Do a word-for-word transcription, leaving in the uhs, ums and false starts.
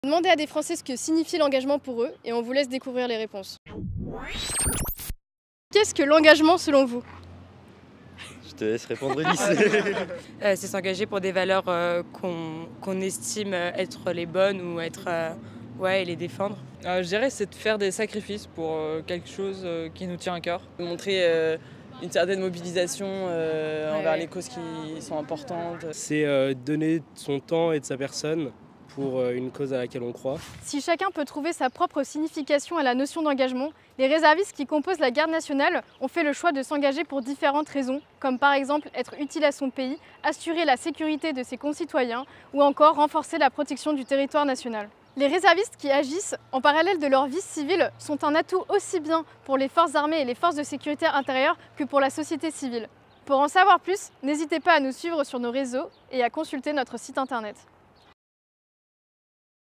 Demandez à des Français ce que signifie l'engagement pour eux et on vous laisse découvrir les réponses. Qu'est-ce que l'engagement selon vous? Je te laisse répondre, Ulysse. euh, C'est s'engager pour des valeurs euh, qu'on qu'on estime être les bonnes ou être euh, ouais, et les défendre. Euh, je dirais c'est de faire des sacrifices pour euh, quelque chose euh, qui nous tient à cœur. Montrer euh, une certaine mobilisation euh, Ouais, envers ouais. les causes qui sont importantes. C'est euh, donner de son temps et de sa personne pour euh, une cause à laquelle on croit. Si chacun peut trouver sa propre signification à la notion d'engagement, les réservistes qui composent la garde nationale ont fait le choix de s'engager pour différentes raisons, comme par exemple être utile à son pays, assurer la sécurité de ses concitoyens ou encore renforcer la protection du territoire national. Les réservistes qui agissent en parallèle de leur vie civile sont un atout aussi bien pour les forces armées et les forces de sécurité intérieure que pour la société civile. Pour en savoir plus, n'hésitez pas à nous suivre sur nos réseaux et à consulter notre site internet.